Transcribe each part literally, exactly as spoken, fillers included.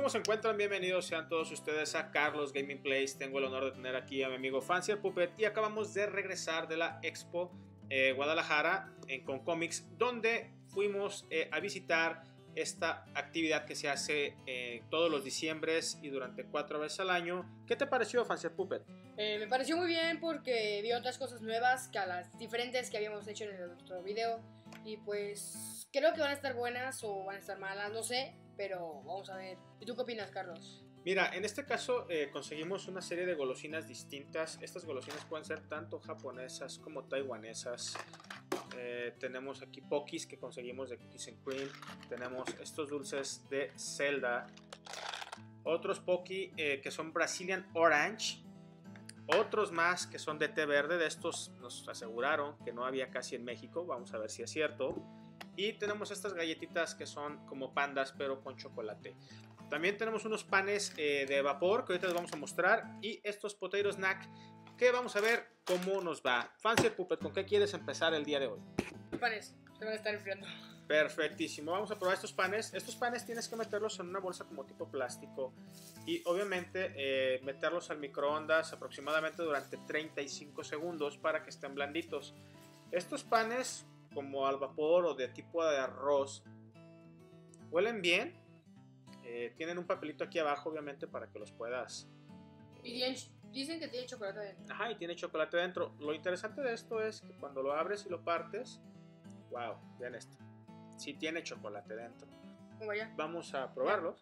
¿Cómo se encuentran? Bienvenidos sean todos ustedes a Carlos Gaming Plays. Tengo el honor de tener aquí a mi amigo Fancier Puppet y acabamos de regresar de la Expo eh, Guadalajara en Con Comics, donde fuimos eh, a visitar esta actividad que se hace eh, todos los diciembres y durante cuatro veces al año. ¿Qué te pareció, Fancier Puppet? Eh, me pareció muy bien porque vi otras cosas nuevas que a las diferentes que habíamos hecho en el otro video. Y pues creo que van a estar buenas o van a estar malas, no sé, pero vamos a ver. ¿Y tú qué opinas, Carlos? Mira, en este caso eh, conseguimos una serie de golosinas distintas. Estas golosinas pueden ser tanto japonesas como taiwanesas. Eh, tenemos aquí Pokis que conseguimos de Cookies and Cream. Tenemos estos dulces de Zelda. Otros Poki eh, que son Brazilian Orange. Otros más que son de té verde. De estos nos aseguraron que no había casi en México. Vamos a ver si es cierto. Y tenemos estas galletitas que son como pandas pero con chocolate. También tenemos unos panes eh, de vapor que ahorita les vamos a mostrar. Y estos potato snack que vamos a ver cómo nos va. Fancier Puppet, ¿con qué quieres empezar el día de hoy? Panes, se van a estar enfriando. Perfectísimo, vamos a probar estos panes. Estos panes tienes que meterlos en una bolsa como tipo plástico. Y obviamente eh, meterlos al microondas aproximadamente durante treinta y cinco segundos para que estén blanditos. Estos panes, como al vapor o de tipo de arroz, huelen bien. Eh, tienen un papelito aquí abajo, obviamente, para que los puedas... Y tienen, dicen que tiene chocolate dentro. Ajá, y tiene chocolate dentro. Lo interesante de esto es que cuando lo abres y lo partes, wow, vean esto. Sí tiene chocolate dentro. ¿Cómo ya? Vamos a probarlos.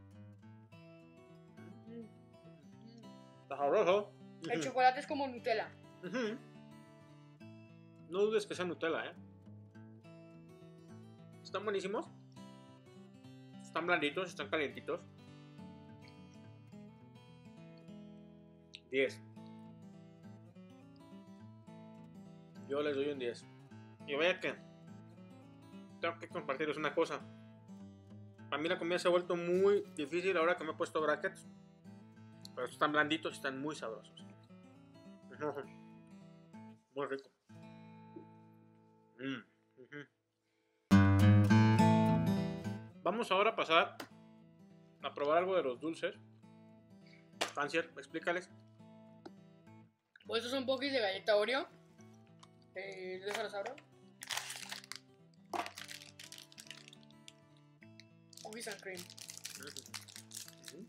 Mm. Está sabroso. El Ujú. chocolate es como Nutella. Ujú. No dudes que sea Nutella, ¿eh? Están buenísimos. Están blanditos, están calientitos. diez. Yo les doy un diez. Y vaya que tengo que compartirles una cosa. A mí la comida se ha vuelto muy difícil ahora que me he puesto brackets. Pero estos están blanditos y están muy sabrosos. Muy rico. Mm, uh-huh. Vamos ahora a pasar a probar algo de los dulces. Fancier, explícales. Pues estos son Pokis de galleta Oreo. Eh, déjalos abro. Cookies and Cream. Uh-huh.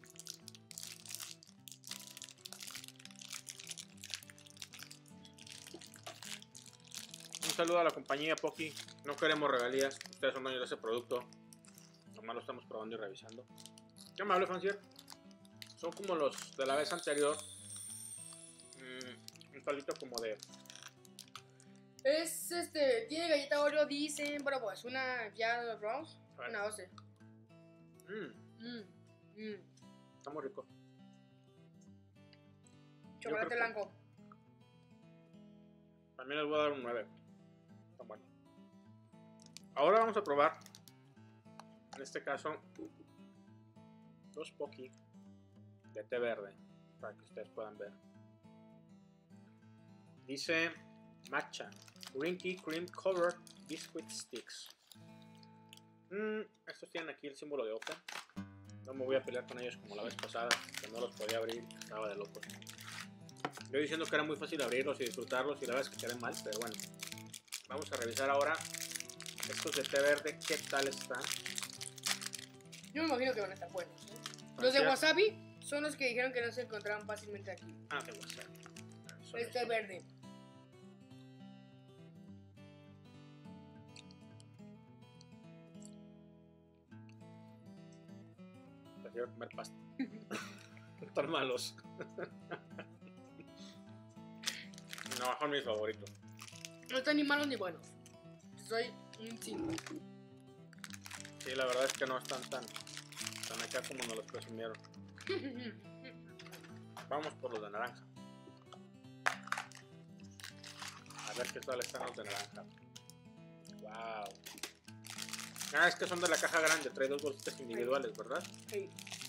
Un saludo a la compañía Poki. No queremos regalías. Ustedes son dueños de ese producto. Nomás lo estamos probando y revisando. Qué amable, Fancier. Son como los de la vez anterior. Mm, un palito como de... Es este, tiene galleta Oreo, dicen, pero pues una ya lo probamos. A ver. Una doce. Mm, Mm, mm. está muy rico. Chocolate creo que- blanco. También les voy a dar un nueve. Está bueno. Ahora vamos a probar. En este caso, dos Poki de té verde. Para que ustedes puedan ver. Dice matcha. Rinky Cream Covered Biscuit Sticks. Mm, estos tienen aquí el símbolo de Open. No me voy a pelear con ellos como la vez pasada, que no los podía abrir, estaba de locos. Yo diciendo que era muy fácil abrirlos y disfrutarlos y la verdad es que quedé mal, pero bueno. Vamos a revisar ahora estos de té verde, qué tal están. Yo me imagino que van a estar buenos. ¿eh? Ah, Los de cierto. wasabi son los que dijeron que no se encontraban fácilmente aquí. Ah, de wasabi. Son Este estos. verde. Prefiero comer pasta. Están malos. No, son mis favoritos. No están ni malos ni buenos. Soy un cinco. Sí, la verdad es que no están tan, tan acá como nos los presumieron. Vamos por los de naranja. A ver qué tal están los de naranja. Wow. Ah, es que son de la caja grande, trae dos bolsitas individuales, ¿verdad? Sí.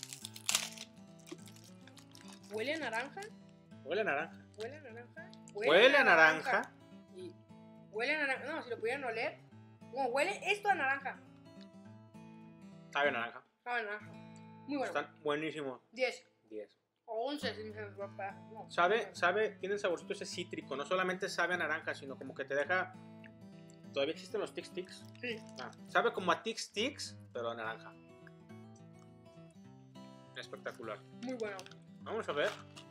¿Huele a naranja? Huele a naranja. ¿Huele a naranja? Huele a naranja. Sí. Huele a naranja. No, si lo pudieran oler. No, huele esto a naranja. Sabe a naranja. Sabe a naranja. Muy bueno. Están buenísimos. diez. diez. O once, si me papá. No. Sabe, sabe, tiene el saborcito ese cítrico. No solamente sabe a naranja, sino como que te deja. ¿Todavía existen los Tic Tics? Sí. Ah, sabe como a Tic Tics, pero a naranja. Espectacular. Muy bueno. Vamos a ver.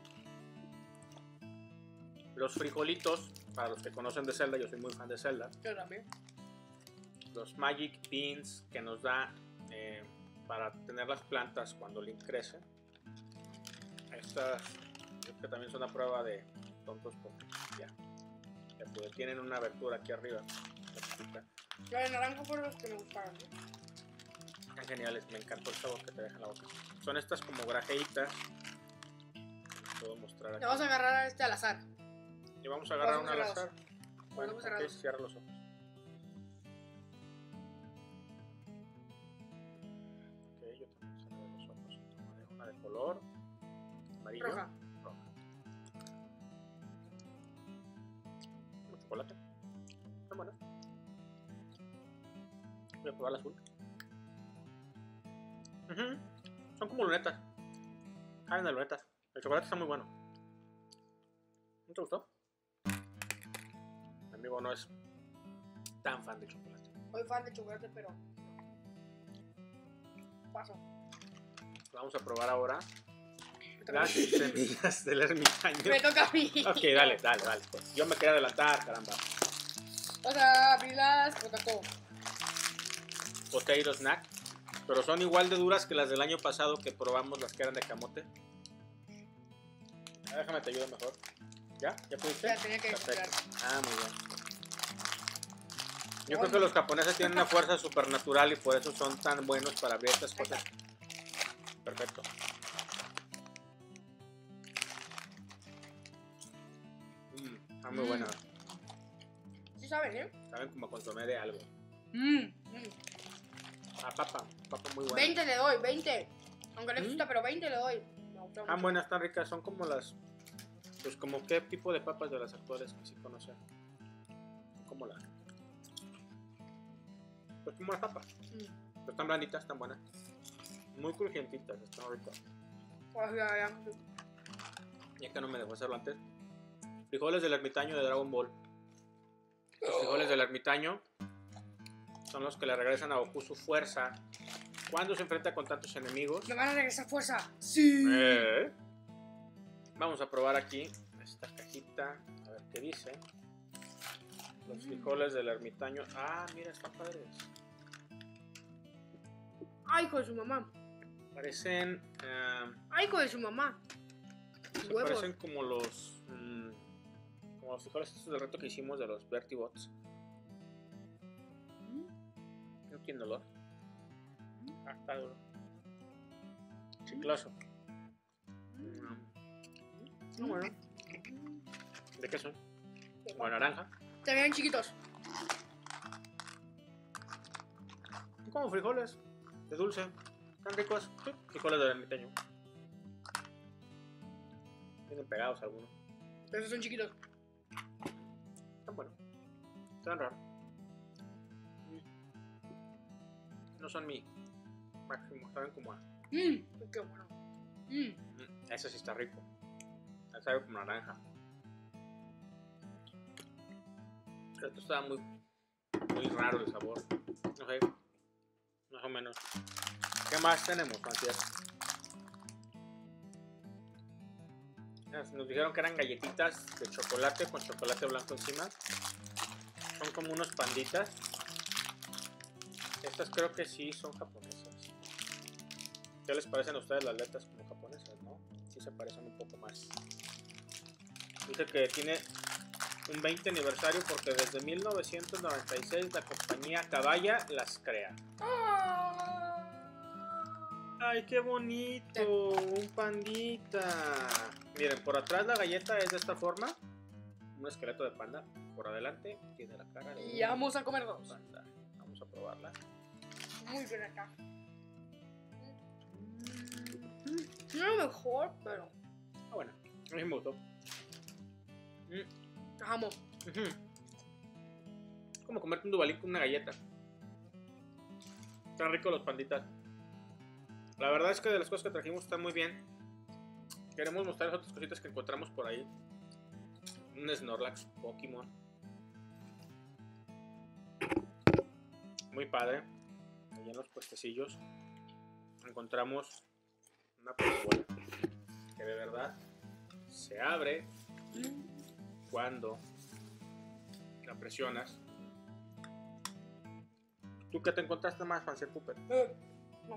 Los frijolitos, para los que conocen de Zelda, yo soy muy fan de Zelda. Yo también. Los Magic Beans que nos da eh, para tener las plantas cuando Link crece. Estas creo que también son una prueba de tontos porque ya, ya pude. Tienen una abertura aquí arriba. Yo de naranja fueron los que me gustaron. ¿Sí? Están geniales, me encantó el sabor que te deja en la boca. Son estas como grajeitas. Puedo mostrar aquí. Le vamos a agarrar a este al azar. Y vamos a agarrar Ojos una al cerrados. azar. Bueno, Ojos ok, cerrados. cierra los ojos. Ok, yo también cerré los ojos. Tomaré una de color amarillo. Roja. Roja. Como chocolate. Están buenas. Voy a probar la azul. Ujú. Son como lunetas. Saben de lunetas. El chocolate está muy bueno. ¿No te gustó? Mi amigo no es tan fan de chocolate. Soy fan de chocolate, pero. Paso. Vamos a probar ahora Me toca, las semillas del ermitaño. me toca a mí. Ok, dale, dale, dale. Pues yo me quería adelantar, caramba. O sea, abrirlas, potato. Potato snack. Pero son igual de duras que las del año pasado que probamos, las que eran de camote. Ah, déjame te ayudo mejor. ¿Ya? ¿Ya pudiste? Ya tenía que Perfecto. esperar. Ah, muy bien. Yo creo que los japoneses tienen una fuerza supernatural y por eso son tan buenos para abrir estas cosas. Perfecto. Mm, está muy Mm. buena. Sí saben, ¿eh? Saben como a consomé de algo. Mmm. Mm. Ah, papa. Papa muy buena. veinte le doy, veinte. Aunque no Mm. gusta, pero veinte le doy. Me gustó Están mucho. buenas, están ricas. Son como las... Pues como qué tipo de papas de las actuales que sí conocen. Como las... Pues como las papas. Mm. Pero están blanditas, están buenas. Muy crujientitas, están ricas. Pues ya, ya. Ya que no me dejó hacerlo antes. Frijoles del ermitaño de Dragon Ball. Los frijoles del ermitaño son los que le regresan a Goku su fuerza cuando se enfrenta con tantos enemigos. ¿Me van a regresar fuerza? Sí. Eh. Vamos a probar aquí esta cajita, a ver qué dice. Los frijoles del ermitaño. Ah, mira, están padres. Ay, hijo de su mamá. Parecen. eh, Ay, hijo de su mamá. se Huevos. parecen como los. mm, como los frijoles estos del reto que hicimos de los Vertibots. No tiene olor. Ah, está duro. Chicloso. Mm, No, bueno. ¿De qué son? Como naranja. También chiquitos. Son como frijoles de dulce. Están ricos. Sí, frijoles del ermitaño. Tienen pegados algunos. Pero esos son chiquitos. Están buenos. Están raros. No son mi máximo. Saben como a... Mmm. Qué bueno. Mmm. Mm, ese sí está rico. Ese sabe como naranja. Pero esto está muy, muy raro el sabor. No sé. Más o menos. ¿Qué más tenemos, Francias? Nos dijeron que eran galletitas de chocolate con chocolate blanco encima. Son como unos panditas. Estas creo que sí son japonesas. ¿Qué les parecen a ustedes las letras como japonesas, no? Sí se parecen un poco más. Dice que tiene un veinte aniversario porque desde mil novecientos noventa y seis la compañía Cabaya las crea. ¡Ay, qué bonito! Un pandita. Miren, por atrás la galleta es de esta forma. Un esqueleto de panda. Por adelante tiene la cara de Y vamos a comer dos. panda. Vamos a probarla. Muy bien acá. No es lo mejor, pero. Ah, bueno. A mí me gustó. Mm, Te amo. ujú. Es como comerte un dubalín con una galleta. Están ricos los panditas. La verdad es que de las cosas que trajimos están muy bien. Queremos mostrarles otras cositas que encontramos por ahí. Un Snorlax Pokémon. Muy padre. Allí en los puestecillos encontramos una Pokébola que de verdad se abre cuando la presionas. ¿Tú qué te encontraste más, Fancier Puppet? Eh, no.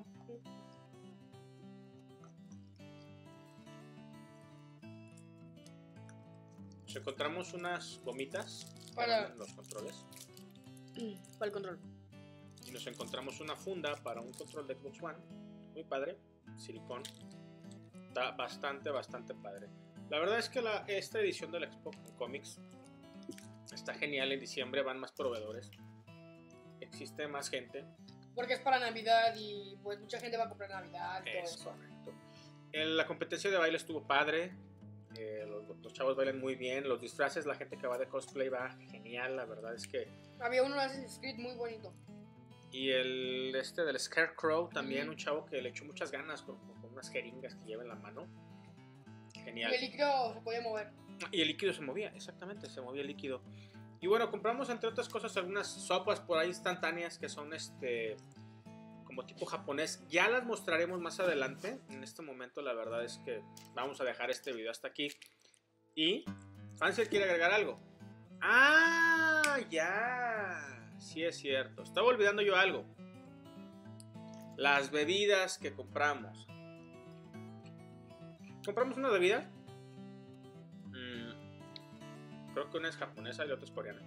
Nos encontramos unas gomitas Para- para los controles. Para el control. Y nos encontramos una funda para un control de Xbox One. Muy padre. Silicón. Está bastante, bastante padre. La verdad es que la, esta edición del Expo Comics está genial. En diciembre van más proveedores. Existe más gente. Porque es para Navidad y pues mucha gente va a comprar Navidad y todo Es eso. correcto. En la competencia de baile estuvo padre. Eh, los, los chavos bailan muy bien. Los disfraces, la gente que va de cosplay va genial. La verdad es que... Había uno de Assassin's Creed muy bonito. Y el este del Scarecrow también, Ujú. un chavo que le echó muchas ganas con, con unas jeringas que lleva en la mano. Genial. Y el líquido se podía mover. Y el líquido se movía, exactamente, se movía el líquido. Y bueno, compramos entre otras cosas algunas sopas por ahí instantáneas que son este como tipo japonés. Ya las mostraremos más adelante. En este momento la verdad es que vamos a dejar este video hasta aquí. Y Fancier quiere agregar algo. Ah, ya. Sí es cierto. Estaba olvidando yo algo. Las bebidas que compramos. Compramos una bebida. Mm, creo que una es japonesa y la otra es coreana.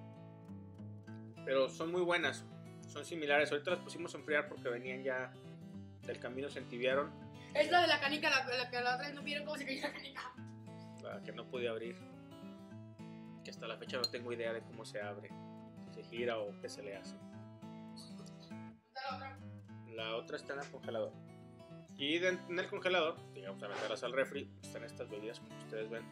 Pero son muy buenas. Son similares. Ahorita las pusimos a enfriar porque venían ya del camino, se entibiaron. Es la de la canica, la, la que la otra vez no vieron cómo se cayó la canica. La que no pude abrir. Que hasta la fecha no tengo idea de cómo se abre. Si se gira o qué se le hace. Está la otra. La otra está en el congelador. Y de- en el congelador, digamos a meterlas al refri, están estas bebidas como ustedes ven.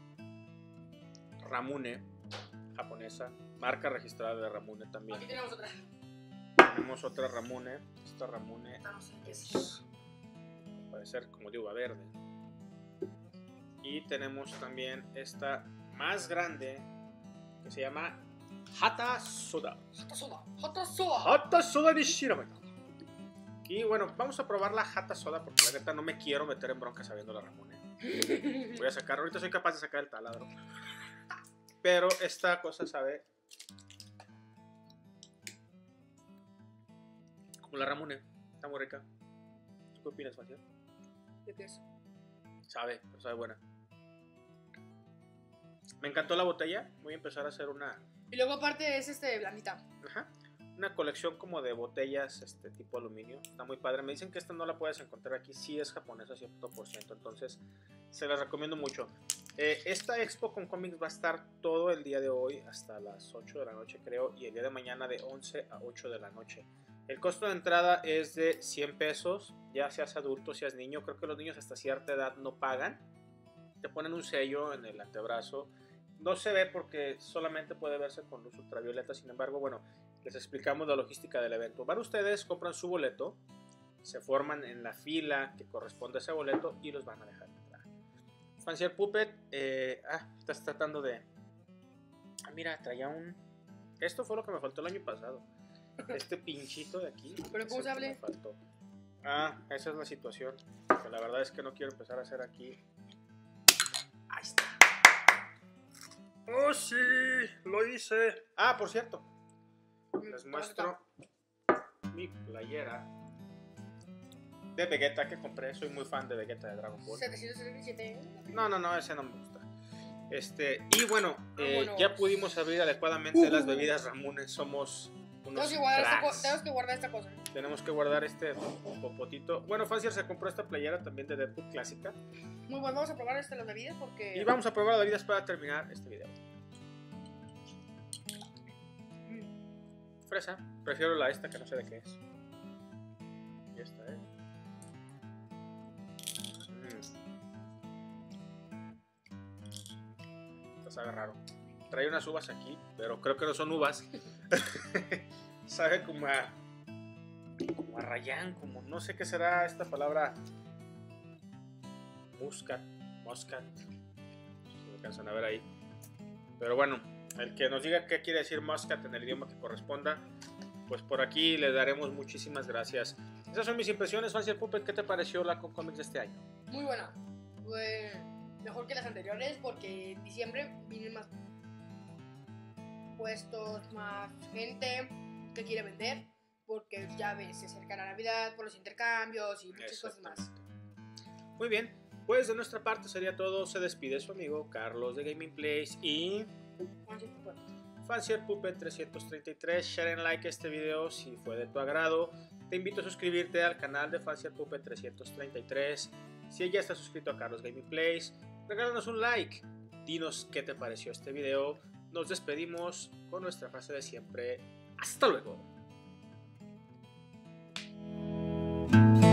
Ramune, japonesa, marca registrada de Ramune también. Aquí tenemos otra. Tenemos otra Ramune, esta Ramune Esta no sé qué es. es, puede ser como de uva verde. Y tenemos también esta más grande que se llama Hata Soda. Hata soda. Hata soda. Hata Soda de Shirame. Y bueno, vamos a probar la Hata Soda porque la neta no me quiero meter en bronca sabiendo la Ramune. Voy a sacar, ahorita soy capaz de sacar el taladro. Pero esta cosa sabe como la Ramune. Está muy rica. ¿Tú qué opinas, Fancier? ¿De qué es? Sabe, pero sabe buena. Me encantó la botella. Voy a empezar a hacer una, Y luego aparte es este blandita. ajá, una colección como de botellas este tipo aluminio. Está muy padre. Me dicen que esta no la puedes encontrar aquí. Sí es japonesa cien por ciento. Entonces se las recomiendo mucho. Eh, esta expo con cómics va a estar todo el día de hoy hasta las ocho de la noche creo. Y el día de mañana de once a ocho de la noche. El costo de entrada es de cien pesos. Ya seas adulto, seas niño. Creo que los niños hasta cierta edad no pagan. Te ponen un sello en el antebrazo. No se ve porque solamente puede verse con luz ultravioleta. Sin embargo, bueno, les explicamos la logística del evento. Van ustedes, compran su boleto, se forman en la fila que corresponde a ese boleto y los van a dejar entrar. Fancier Puppet, eh, ah, estás tratando de... Ah, mira, traía un... Esto fue lo que me faltó el año pasado. Este pinchito de aquí. ¿Pero es cómo el se que hable? me faltó. Ah, esa es la situación. Que la verdad es que no quiero empezar a hacer aquí. Ahí está. ¡Oh, sí! ¡Lo hice! Ah, por cierto, les muestro mi playera de Vegeta que compré. Soy muy fan de Vegeta de Dragon Ball. setecientos setenta y siete. No, no, no, ese no me gusta. Este, y bueno, eh, Vámonos. ya pudimos abrir adecuadamente las bebidas Ramune. Somos unos Tenemos que, guardar esta cracks. co- tenemos que guardar esta cosa. Tenemos que guardar este popotito. Bueno, Fancier se compró esta playera también de Deadpool clásica. Muy bueno, vamos a probar este, las bebidas porque... Y vamos a probar las bebidas para terminar este video. Mm. Fresa, prefiero la esta que no sé de qué es. Y esta es. Mm. Esta sabe raro. Trae unas uvas aquí, pero creo que no son uvas. Sabe como a como arrayán, como no sé qué será esta palabra. Muscat, Muscat. Si me alcanzan a ver ahí. Pero bueno, el que nos diga qué quiere decir Muscat en el idioma que corresponda, pues por aquí le daremos muchísimas gracias. Esas son mis impresiones, Fancier Puppet. ¿Qué te pareció la Con Comics de este año? Muy buena. Fue mejor que las anteriores porque en diciembre vienen más puestos, más gente que quiere vender. Porque ya ves, se acerca la Navidad por los intercambios y muchas cosas más. Muy bien, pues de nuestra parte sería todo. Se despide su amigo Carlos de Gaming Place y Fancier Puppet trescientos treinta y tres. Share and like este video si fue de tu agrado. Te invito a suscribirte al canal de Fancier Puppet trescientos treinta y tres. Si ya estás suscrito a Carlos Gaming Place, regálanos un like. Dinos qué te pareció este video. Nos despedimos con nuestra frase de siempre. ¡Hasta luego!